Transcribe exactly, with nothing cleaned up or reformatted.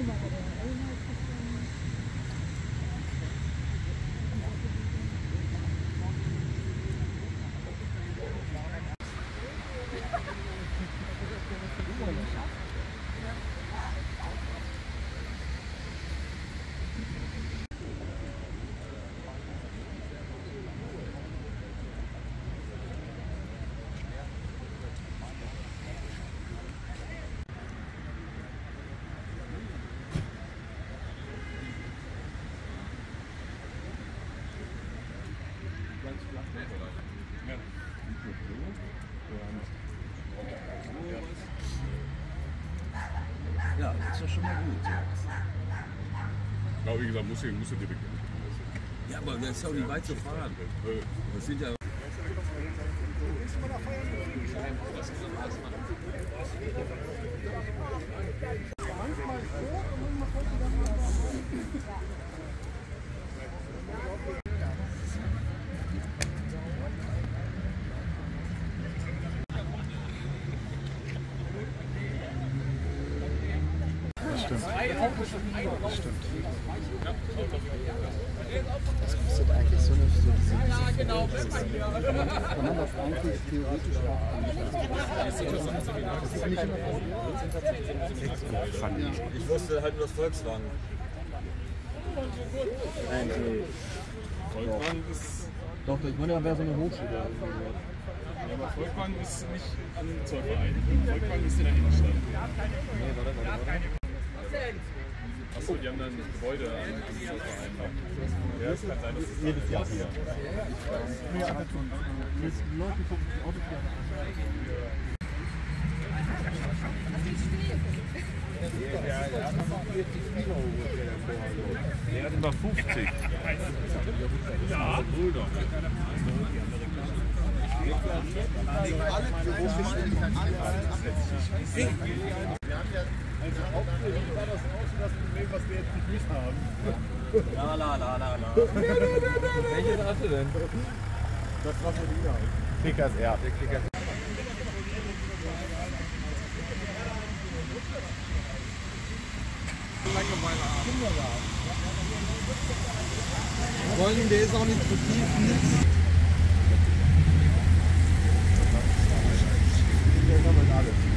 Ja, das ist ja schon mal gut. Aber wie gesagt, musst du, musst du direkt. Ja, aber das ist auch nicht weit zu fahren. Das sind ja. Stimmt. Das stimmt. Was kostet eigentlich so eine so diese, diese genau. Kann man das eigentlich theoretisch auch anschauen? Das ist nicht immer Ich wusste halt nur das Volkswagen. Nein, nee. Volkswagen ist. Doch, ich meine, da wäre so eine Hochschule. Ja, aber Volkswagen ist nicht an den Zollverein. Volkswagen ist in der Innenstadt. Nee, warte, warte, warte. Achso, die haben dann ein Gebäude an den Zollverein. Ja, es kann sein, dass es jedes Jahr hier. Nee, aber die Leute gucken die Autos gerne an. Der hat immer fünfzig. Ja, Bruder. Also auch für die war das auch so das Problem, was wir jetzt nicht haben. La la la la la. Welches hast du denn? Das was wir wieder haben. Kickers R. Kickers. Langeweile haben. Vor allem, der ist auch nicht zu tief, nichts. Das kann man alles.